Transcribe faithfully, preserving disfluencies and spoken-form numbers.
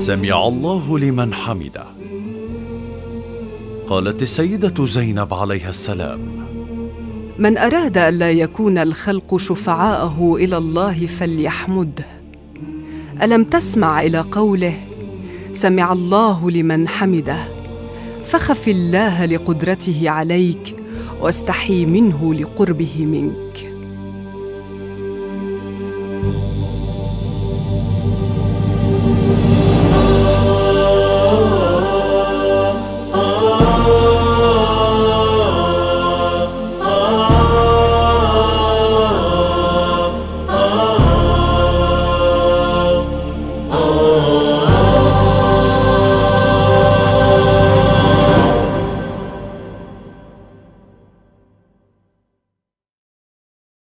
سمع الله لمن حمده. قالت السيدة زينب عليها السلام: من أراد ألا يكون الخلق شفعاءه إلى الله فليحمده. ألم تسمع إلى قوله: سمع الله لمن حمده؟ فخف الله لقدرته عليك واستحي منه لقربه منك.